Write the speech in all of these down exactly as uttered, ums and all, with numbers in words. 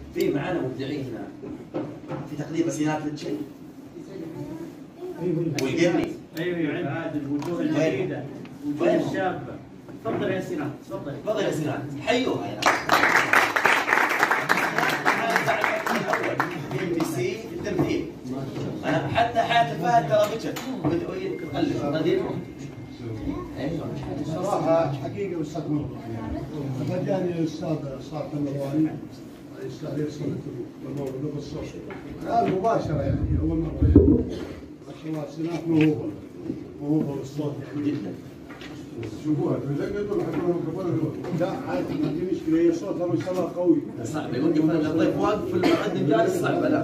في معانا مبدعين هنا في تقديم رسينات للشيء والقرني. ايوه يعد عاد الوجوه الجديده الوجوه الشابه. تفضل يا سنان تفضل تفضل يا سنان حيوها يا ام بي سي في التمثيل. انا حتى حياه الفهد ترى بشر تقلد قديم. صراحه حقيقه استاذ مرة لما جاني الاستاذ صالح المرواني الاستاذ يرسل الموضوع بالصوت قال مباشره يعني اول مره يعني ما شاء الله سنات موهوبه موهوبه بالصوت يعني جدا. شوفوها تزقدوا حتى لا عادي ما عندي مشكله هي صوتها ما شاء الله قوي. صعب يقول لك الضيف واقف المقدم جالس صعبه لا.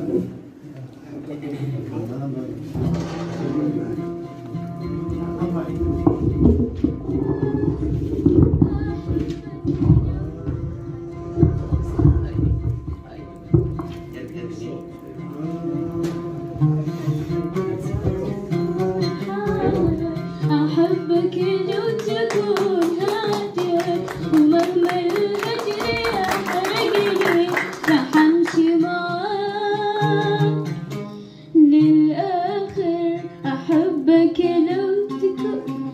أحبك لو تكون هادئ ومهما الهجر يحرقني راح أمشي معاك للآخر. أحبك لو تكون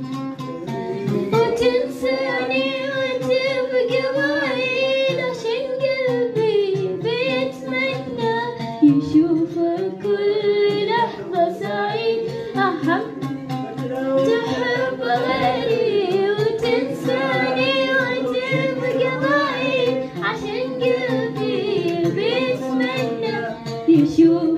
وتنساني وتبقى معي عشان قلبي بيتمنى يشوفك كل لحظة سعيد. أحب تحب غيري وتنساني وتبقى معي عشان قلبي بيتمنى يشوف